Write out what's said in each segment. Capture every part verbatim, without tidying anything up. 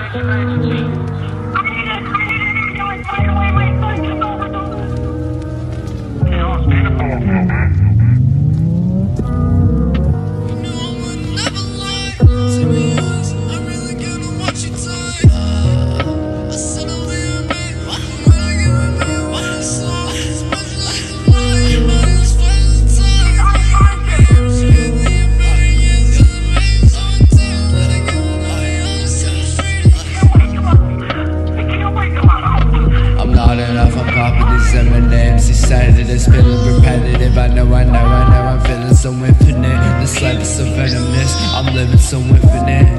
He said it is feeling repetitive. I know, I know, I know. I'm feeling so infinite. This life is so venomous. I'm living so infinite.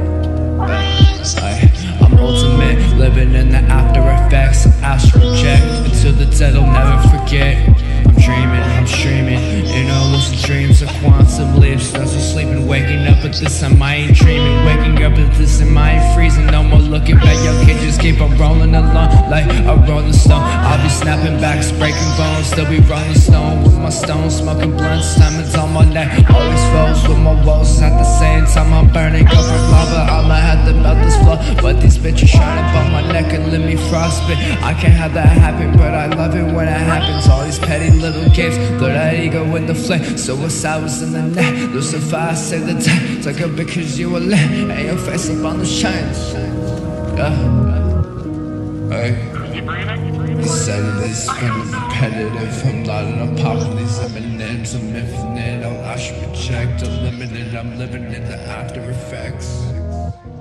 I, I'm ultimate, living in the after effects of astral jet. Until the dead will never forget. I'm dreaming, I'm streaming in all lucid dreams of quantum leaps. Starts to sleeping, waking up, but this time I ain't dreaming. Waking up, but this time I ain't freezing. No more looking back, yo kid, just keep on rolling along like a rolling stone. I'll be snapping backs, breaking bones, still be rolling stone with my stones, smoking blunts, diamonds on my neck. Always foes with my woes, at the same time I'm burning up with lava. I'ma have to melt this floor, but these bitches trying to bump my neck and let me frostbite. I can't have that happen, but I love it when it happens. All these petty little games, throw that ego in the flame. Suicide was in the net, Lucifer, I say the time. Take a because you were lit, and your face up on the shines. Yeah. Hey. He said it is feeling repetitive. I'm not in a pop of these M&Ms. I'm infinite, I'll I should reject. I'm limited, I'm living in the after effects.